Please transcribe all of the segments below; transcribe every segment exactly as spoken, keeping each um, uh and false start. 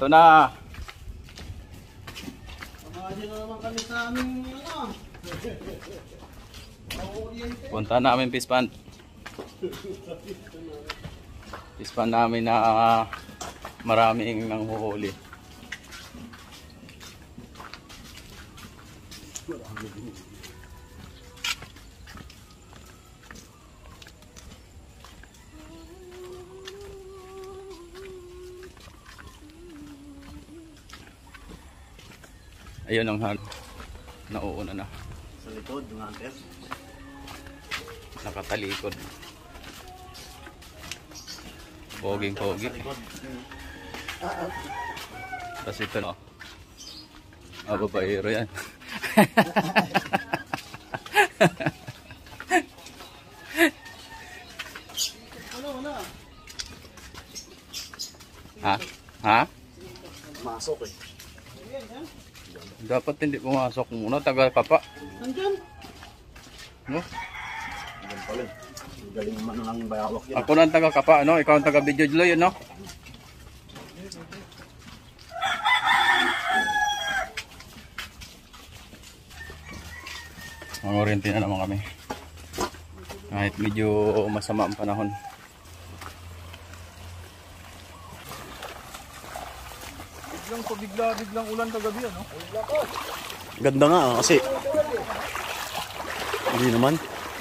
Ito na. Pamahin na naman kami sa aming ano. Punta namin fish pond. Fish pond namin na uh, maraming nanghuhuli. Ayun ang han. Nauuna na. Sa likod, yung hunter. Nakatalikod. Poging pogi. Tapos ito no. Ah, babaero yan. Ha? Ha? Masok eh. Dapat hindi pumasok muna, tagal ka pa. Nandyan. No? Nandyan pala. Galing man lang bayawak yan. Ako na ang taga kapa, ano? Ikaw ang taga video Juloy, no? Mangurinti na naman kami. Kahit medyo masama ang panahon. Biglang pabigla, biglang ulan kagabi, ano? Ganda nga kasi hindi naman.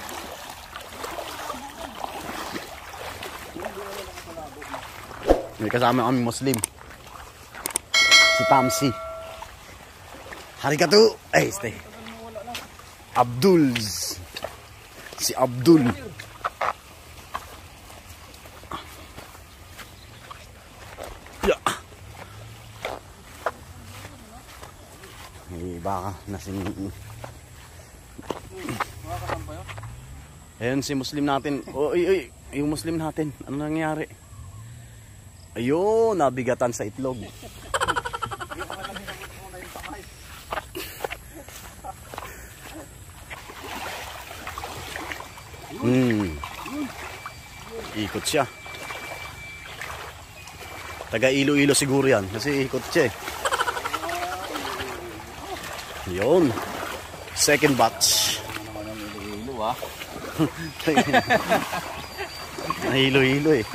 May kasama kami Muslim. Si Tamsi. Harikatu. Eh, stay. Abdul. Si Abdul. Ya. Eh, baka nasin. Ayun si Muslim natin. Oh, ay, ay, yung Muslim natin. Ano nangyari? Ayun, nabigatan sa itlog. Hmm. Ikot siya. Taga Iloilo siguro yan. Kasi ikot siya eh. Yun. Second batch. Iloilo ah. Iloilo eh.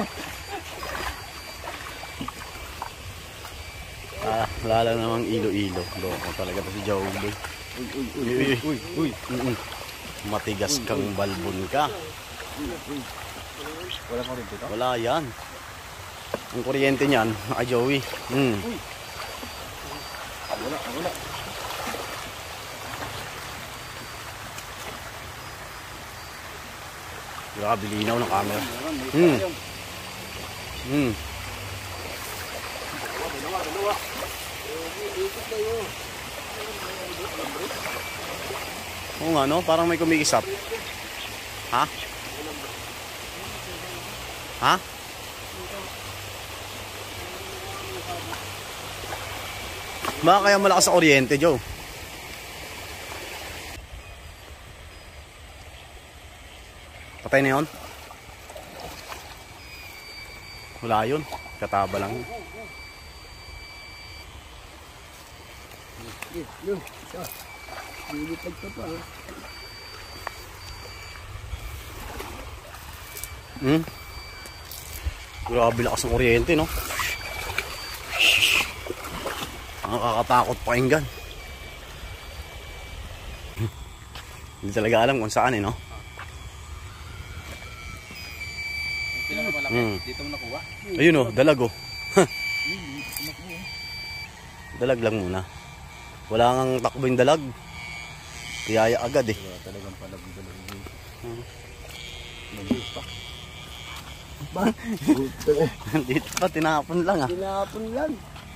Ah, lala namang Iloilo. Loko talaga to si Joe. Uy, uy, uy, uy, uy, uy, uy. Matigas kang balbon ka. Wala mo rin dito? Wala yan. Ang kuryente niyan, naka Joey. Hmm. Wala, wala. Grabe linaw ng camera. Hmm. Hmm. Oo nga no, parang may kumikisap. Ha? Ha? Baka kaya malakas sa kuryente, Joe. Patay na yun? Wala yun. Kataba lang. Lilipad ka pa. Hmm? Grabe lakas ng kuryente, no? Nakakatakot pakinggan. Hindi talaga alam kung saan eh, no? Hmm. Dito mo nakuha? Ayun oh, dalag oh. Dalag lang muna. Wala nang takbo yung dalag. Kiyaya agad eh. Wala talagang palag yung dalag. Hmm. Nandito pa. Dito pa, tinapon lang ah. Tinapon lang.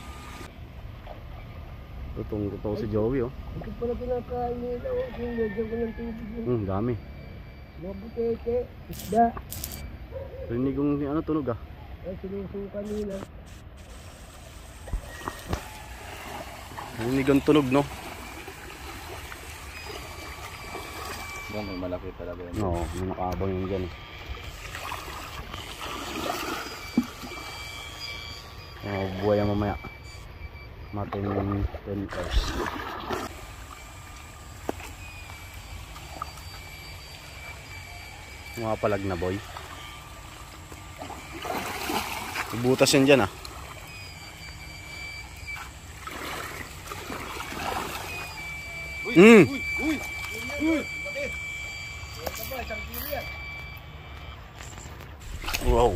Tutong tutong si Joey oh. Ito pala pinakain nila. Sinagyan ko ng tubig. Hmm, dami. Mga butete, isda. Rinig kong ano tunog ah. Ay, sinusukan nila. Rinig ang tunog no. Yan, may malaki talaga yan. Oo, may nakaabang yun dyan eh. Oh, buhay ang mamaya. Matin ten hours. Mga palag na boy. Butas yan dyan ah. Mm. Wow.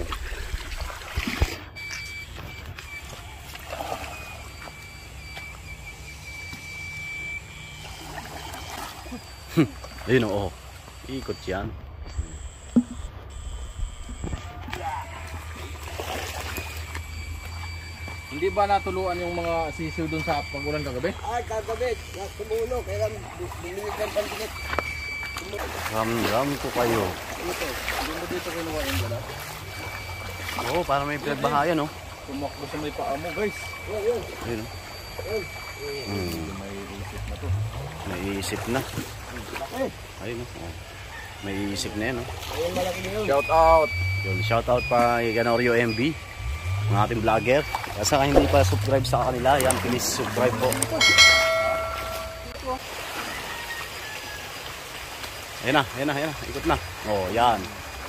Ayun oo. Ikot yan. Hindi ba natuluan yung mga sisiw dun sa pagulan kagabi? Ay, kagabi. Tumulo. Kaya bumili ng pantikit. Ramdam ko kayo. Ito, hindi mo dito kinuha yung gala. Oo, para may pinagbahayan oh. Tumakbo sa may paa mo guys. Yun, yun. Ayun oh. Hmm. May isip na to. May isip na. Ayun oh. May isip na yan oh. Ayun, malaki na yun. Shout out! Yun, shoutout pa kay Canorio M B, ng ating vlogger. Kaya saka hindi pa subscribe sa kanila, yan, please subscribe po. Ayan na, ayan na, ayan na, ikot na. Oh, yan.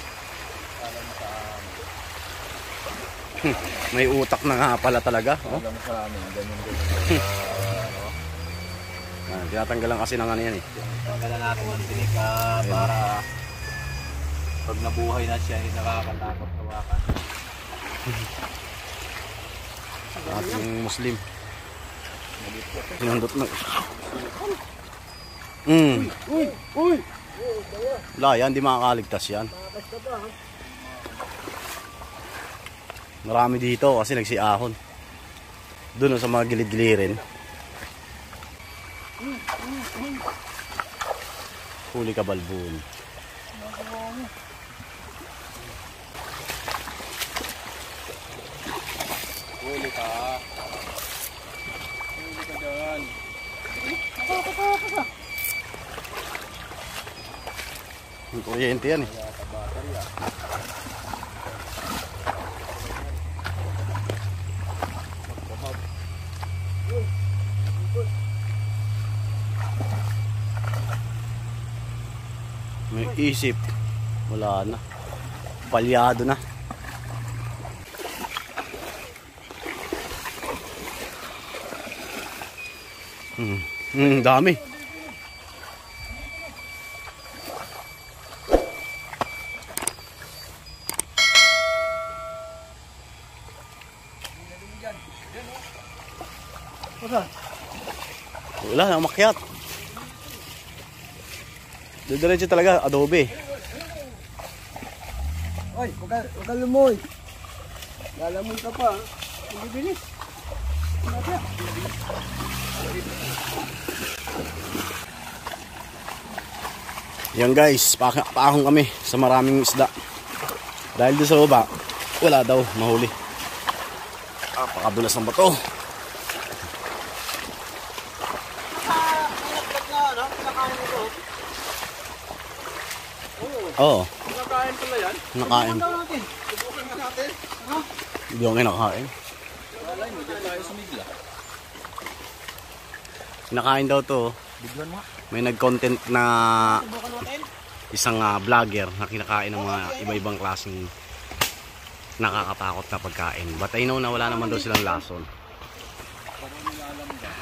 May utak na nga pala talaga. Oh. Alam mo sa amin, ganyan ganyan. Yan, tinatanggalan kasi ng ano yan eh. Tanggalan natin ng tinik uh, para pag nabuhay na siya, hindi nakakatakot hawakan. Ating Muslim. Sinundot na. Mm. Uy! Uy! Wala yan, di makakaligtas yan. Makakasta ba, ha? Marami dito kasi nagsiahon. Doon sa mga gilid-gilirin. Huli ka balbon. Huli ka. Huli ka dyan. Yung kuryente yan eh. May isip. Wala na. Palyado na. Hmm. Hmm, dami. Wala na umakyat. Didiretso talaga adobe. Oy, huwag ka, huwag ka lumoy. Lalamoy ka pa, ha? Hindi bilis. Masya. Yan guys, pa paahon kami sa maraming isda. Dahil doon sa baba, wala daw mahuli. Ah, pakadulas ng bato. Oo. Nakain pala yan? Nakain. natin. Subukan nga natin. Ha? Hindi ako kinakain. Walay mo, dyan tayo sumigla. Nakain daw to. Biglan mo. May nag-content na Subukan natin. isang uh, vlogger na kinakain ng mga iba-ibang klaseng nakakatakot na pagkain. But I know na wala naman daw silang lason. Parang nilalanggam.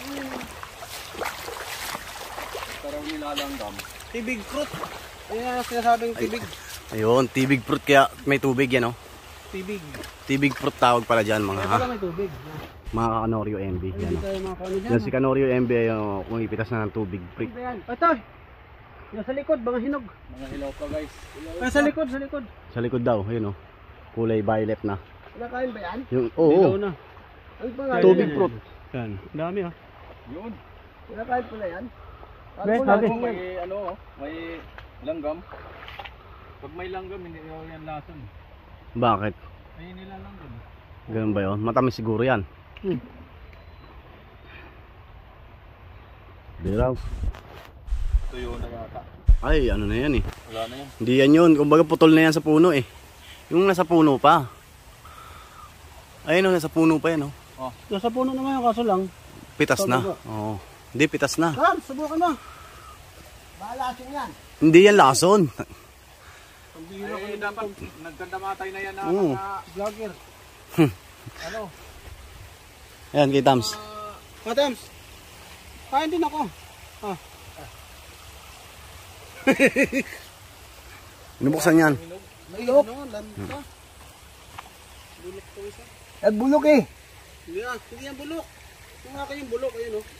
Parang nilalanggam. Tibig fruit. Ayun ang sinasabing tibig. Ayun, tibig fruit kaya may tubig yan oh. Tibig. Tibig fruit tawag pala dyan mga ha. Kaya may tubig. Mga Canorio M B. Yan Hindi oh. tayo makakano dyan. Yan si Canorio M B ay oh, kumipitas na ng tubig. Freak. Ito. Yung sa likod, mga hinog. Mga hilaw pa guys. Ay, sa likod, sa likod. Sa likod daw, ayun oh. Kulay violet na. Nakain ba yan? Yung oo. Oh, na. Ano pa tubig fruit. Yan. Dami ah. Yun. Nakain pala yan? Ano Sabi po sabi natin yan? may ano, may langgam. Pag may langgam, hindi ko yan lason. Bakit? Ay nilalanggam. Ganun ba yun? Matamis siguro yan. Hmm. Diraw. Tuyo na yata. Ay, ano na yan eh. Wala na yan. Hindi yan yun. Kumbaga putol na yan sa puno eh. Yung nasa puno pa. Ayun o, nasa puno pa yan oh. Nasa puno naman yung kaso lang. Pitas na. Oo. Hindi, pitas na. Carl, subukan mo. Baalasin yan. Hindi yan lason. Eh, dapat nagkandamatay na yan na Oo. mga Vlogger. Ano? Ayan, kay Tams. Madams, kain din ako. Ah. Binubuksan yan. Bulok. Ano, lanta. Bulok to isa. Eh, bulok eh. Hindi yan, hindi yan bulok. Yung nga kayong bulok, ayun oh.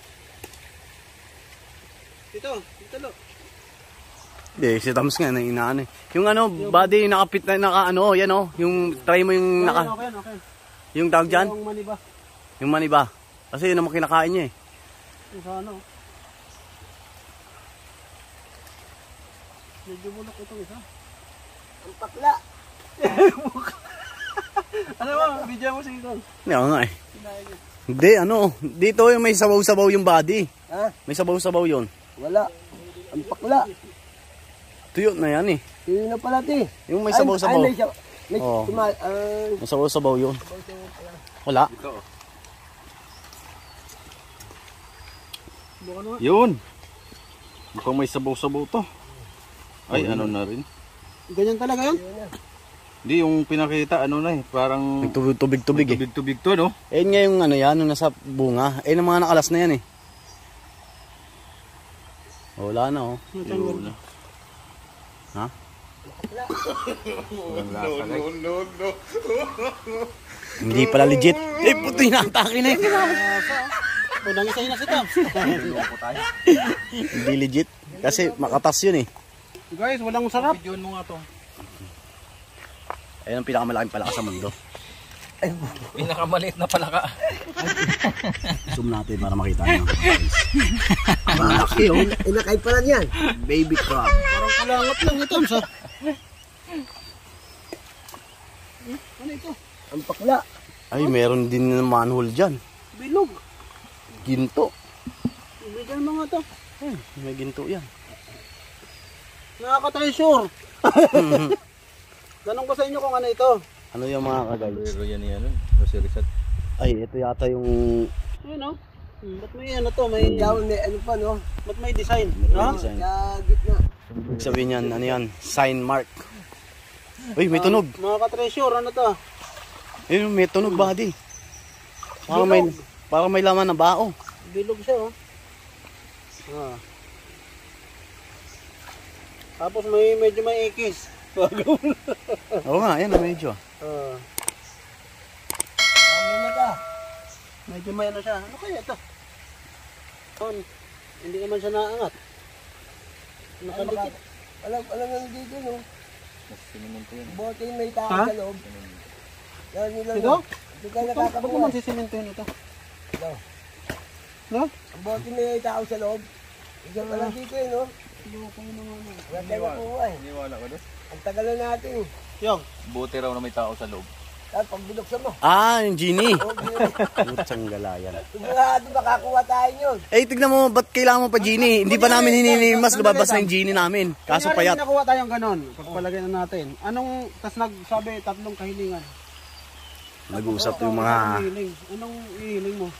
Ito, ito lo. Hindi, si Tams nga, na inaan eh. Yung ano, body nakapit na, naka ano, yan oh. Yung, try mo yung naka, Okay, okay. yung tawag dyan. Yung maniba. Yung maniba. Kasi yun naman kinakain niya eh. Yung sa ano. Medyo bulok itong isa. Ang pakla. Ano ba? Video mo sige doon. Hindi ako nga eh. Hindi, ano. Dito yung may sabaw-sabaw yung body. Ha? May sabaw-sabaw yun. Wala. Ang pakla. Tuyo na yan eh. Yun na pala ti. Yung may sabaw-sabaw. Ay, may sabaw. May Oo. tuma, ah, May sabaw-sabaw yun. Wala. Yun. Mukhang may sabaw-sabaw to. Ay, ano na rin. ganyan talaga yun? Hindi, yung pinakita, ano na eh. Parang Nagtubig-tubig eh. tubig-tubig to, no? Eh nga yung ano yan, yung nasa bunga. Eh yung mga nakalas na yan eh. Wala na oh. Yun na. Ha? No, no, no. Hindi pala legit. Eh puto yung atake na yun. Unang isa na si Tom. Hindi legit. Kasi makatas yun eh. Guys, walang sarap. Videoan mo nga to. Ayun ang pinakamalaking palaka sa mundo. Pinakamaliit na palaka. Zoom natin para makita nyo. Malaki yun. Inakay pala niyan. Baby crab. Parang kalangat lang ito, sa. Ano ito? Ang pakla. Ay, meron din ng manhole dyan. Bilog. Ginto. Bigyan mo nga to. Hmm, may ginto yan. Nakaka-treasure. Tanong ko sa inyo kung ano ito. Ano yung mga kagay? Pero yan yan, Rosy-Rizal. Ay, ito yata yung... Ayun o. Hmm, ba't may ano to? May down, may ano pa no? Ba't may design? May No? design. Sa gitna. Ibig sabihin yan, ano yan? Sign mark. Uy, may tunog. Mga ka-treasure, ano to? Ayun, may tunog body. Parang may, parang may laman na bao. Bilog siya oh. Ah. Tapos may medyo may ikis. Oo nga, yan, medyo. Ah. Ano na ka? Medyo may ano siya. Ano kaya ito? On. Hindi naman siya naangat. Nakadikit. Alam, alam na dito no. Bote may tao sa loob. Yan nila. Ito? Hindi ka nakakabuhay. Ba't naman sisimento yun ito? Ito. No? Ang bote may tao sa loob. Hindi ka lang dito eh no. Wala tayo makuha eh. Iniwala ko doon. Ang tagal na natin eh. Yung. Buti raw na may tao sa loob. Tapos pag binuksan mo. Ah, yung genie. Oh, binuksan. Putsang galayan. Sigurado makakuha tayo yun. Eh, tignan mo, ba't kailangan mo pa genie? Hindi pa namin hininimas, lumabas na yung genie namin. Kaso Kunyari, payat. may nakuha tayong ganon. Pagpalagay na natin. Anong, tas nagsabi tatlong kahilingan. Nag-uusap yung mga... Anong ihiling? Anong ihiling mo?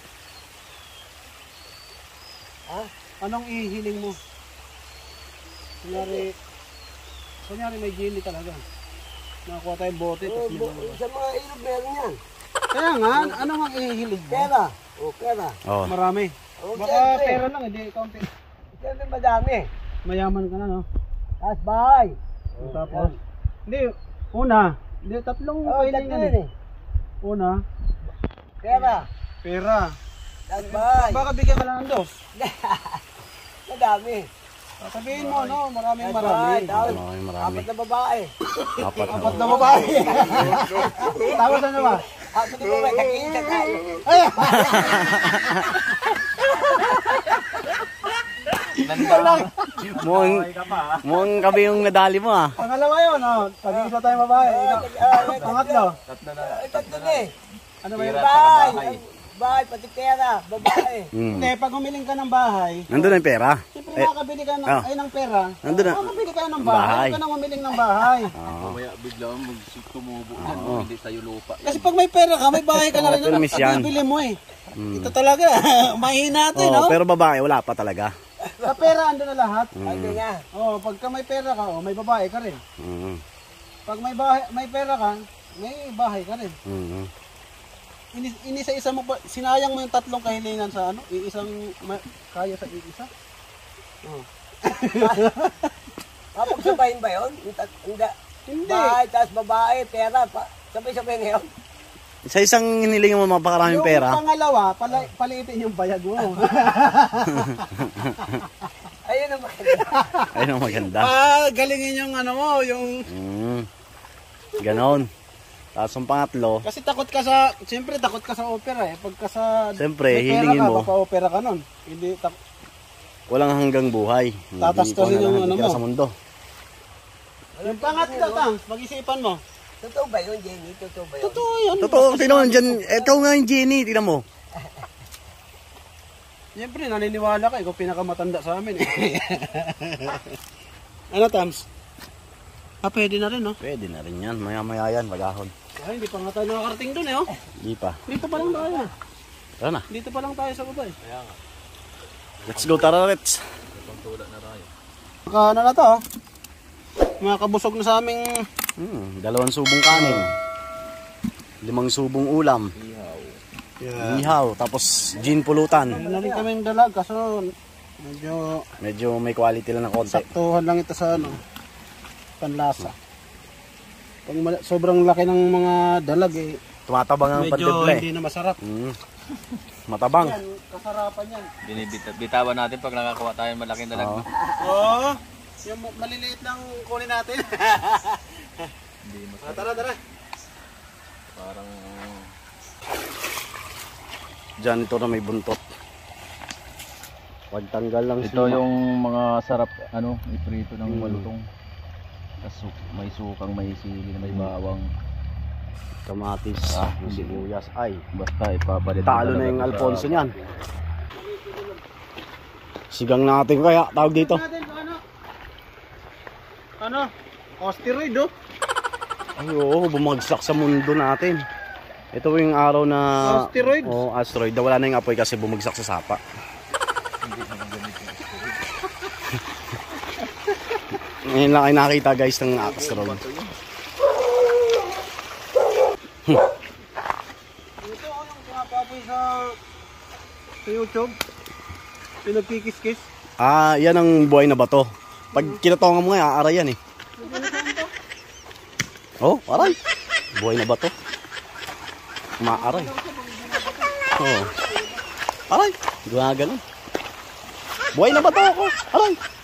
Ha? Anong ihiling mo? Kunyari, kunyari may genie talaga. Nakakuha tayong bote. Oh, bo sa mga ilog meron yan. Kaya nga, ano ang ihiling mo? Pera. O, pera. Oh. Marami. O, baka siyempre. Pera lang, hindi kaunti. Siyempre madami. Mayaman ka na, no? Tapos bahay. O, tapos, hindi, una, hindi, tatlong oh, kahilingan eh. Una, pera. Pera. Tapos bahay. Baka bigyan ka lang ng dos. Madami. Sabihin mo, no? Maraming marami. Maraming marami. Apat na babae. Apat na. Apat na babae. Tapos ano ba? Apat na babae. Kakita tayo. Mukhang, mukhang kabi yung nadali mo ah. Pangalawa yun, no? Pag-iisa tayong babae. Pangatlo. Tatlo na. Tatlo na eh. Ano ba yung Pera, bahay? bahay. Bahay, pati pera. Babae. Hmm. Hindi, pag humiling ka ng bahay, Nandun na yung pera. siyempre Kung Eh, makakabili ka ng, ah. ay, ng pera, Nandun na. makakabili ka ng bahay. Bahay. Huwag ka nang mamiling ng bahay. Oo. Mamaya biglang mag-tumubo dyan, Oo. hindi sa'yo lupa. Kasi pag may pera ka, may bahay ka na rin. Oo, permis yan. Bibili mo eh. Mm. Ito talaga, mahina ito, Oo, no? pero babae, wala pa talaga. Sa pera, ando na lahat. Mm. Ay, nga. Oh, pagka may pera ka, oh, may babae ka rin. Mm. Pag may bahay, may pera ka, may bahay ka rin. Mm. Ini- Inisa-isa mo pa, sinayang mo yung tatlong kahilingan sa ano, iisang ma- kaya sa iisa. Oh. Mapagsabayin ba yun? Yung tat- Hindi. Hindi. Bahay, tapos babae, pera. Pa. Sabay-sabay ngayon. Sa isang hiniling mo mapakaraming Yung pera, pangalawa, pala, paliitin yung bayag mo. Ayun ang maganda. ayun ang maganda. Ah, galingin yung ano mo, yung... Mm. Ganon. Tapos ang pangatlo, Kasi takot ka sa, siyempre takot ka sa opera eh. Pagka sa... Siyempre, may pera hilingin ka, mo. mapa-opera ka nun. Hindi, tak- walang hanggang buhay. Hindi Tatastasin ikaw yung nalahati ano ka mo. sa mundo. yung pangatlo, Tang, pag-isipan mo. Totoo ba yun, Jenny? Totoo ba yun? Totoo yan. Totoo, sino man dyan, ikaw nga yung Jenny, tingnan mo. Siyempre, naniniwala ka. Ikaw pinakamatanda sa amin eh. Ano, Tams? Ah, pwede na rin, no? Pwede na rin yan, maya-maya yan, magahon. Ay, hindi pa nga tayo nakakarating dun eh, oh. Hindi pa. Dito pa lang tayo. Tara na. Dito pa lang tayo sa baba eh. Let's go, tara, Rets. Maka ano na to, oh. Mga kabusog na sa aming... Hmm, dalawang subong kanin. Limang subong ulam. Yeah. Ihaw, tapos gin pulutan. Ano na rin kaming dalag, kaso medyo Medyo may quality lang ng konti. saktuhan lang ito sa ano, panlasa. Pag mal- sobrang laki ng mga dalag eh, Tumatabang ang medyo pantibla hindi eh. na masarap. Hmm. Matabang. Yan, kasarapan yan. Binibitawan natin pag nakakuha tayo ng malaking dalag. Oo. Oo, yung ma- maliliit lang kunin natin. Hindi mo Ah, tara, tara. parang Diyan ito na may buntot. Pagtanggal lang ito yung mga sarap ano, iprito ng malutong. Tapos may sukang, may sili, may bawang. kamatis, Ah, yung sibuyas. Ay, Basta ipapalit. talo na yung Alfonso niyan. Sigang natin kaya, tawag dito. Natin to, ano? Ano? Osteroid, oh. Ay, oo, bumagsak sa mundo natin. Ito yung araw na... Asteroid? Oo, oh, asteroid. Wala na yung apoy kasi bumagsak sa sapa. Ngayon lang ay nakita guys ng asteroid. Ito, oh, yung pumapapoy sa... sa YouTube. Pinagkikis-kis. Ah, yan ang buhay na bato. Pag kinatongan mo nga, aaray yan eh. Oh, aray. Buhay na bato. Maaray. Oh. Aray. Gumagano. Buhay na bato ako. Aray.